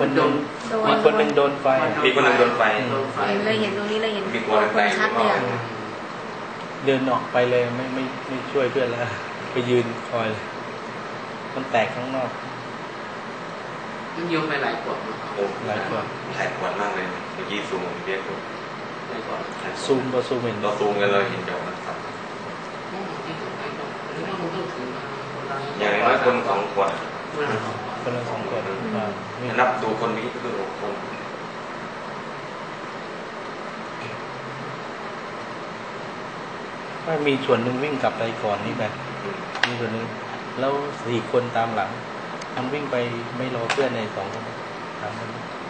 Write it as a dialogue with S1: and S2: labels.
S1: คนหนึ่งมีคนหนึ่งโดนไฟ
S2: มีคนหนึ่งโดนไฟ
S3: เห็นเลยเห็นตรงนี้เลยเห็น
S2: มีคน
S3: ชัดเลย
S1: เดินออกไปเลยไม่ช่วยเพื่อนแล้วไปยืนคอยเลยมันแตกข้างนอก
S4: มันโยนไปหลายขวด
S1: หลายขวด
S2: มากเลยเมื่อกี้ซูมเรียกผม
S1: ซูมเห็น
S2: เราซูมกันเลยเห็นเดี๋ยวมันสั่นอย่างน้อยคน2 ขวด
S1: คนละ2 ขวด
S2: นับดูคนนี้ก็คือ6 คน
S1: ว่ามีส่วนหนึ่งวิ่งกลับไปก่อนนี่แบบมีส่วนหนึ่งแล้ว4 คนตามหลังมันวิ่งไปไม่รอเพื่อนใน2 คน3 คน